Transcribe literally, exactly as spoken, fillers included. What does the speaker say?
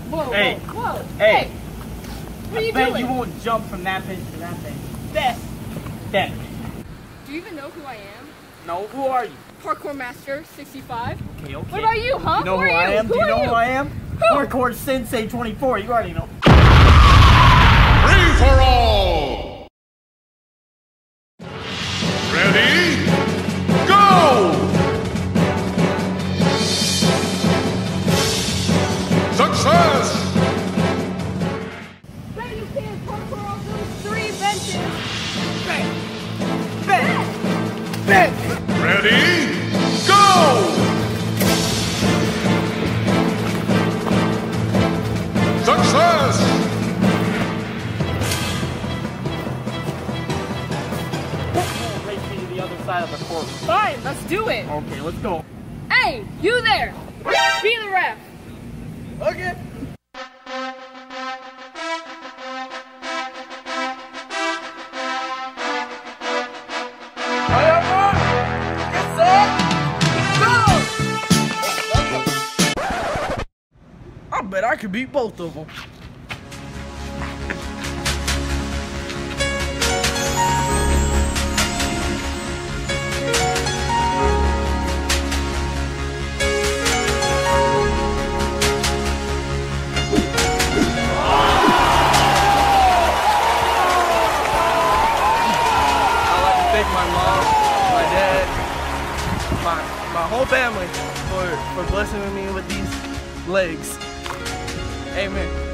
whoa, Hey. whoa, whoa. Hey. Hey. What are you I bet doing? you won't jump from that bench to that bench. That. That. Do you even know who I am? No, who are you? Parkour Master sixty-five. Okay, okay. What about you, huh? You know who, who, are I you? am? Who Do you are know you? who I am? Who? Parkour Sensei twenty-four. You already know. Free for all! Ready? Go! Success! Bet you can't parkour off those three benches. Bet. Bet. Bet. Ready? Go! Success! Race me to the other side of the court. Fine, let's do it. Okay, let's go. Hey, you there. Be the ref. Okay. I bet I could beat both of them. I'd like to thank my mom, my dad, my my whole family for for blessing me with these legs. Amen.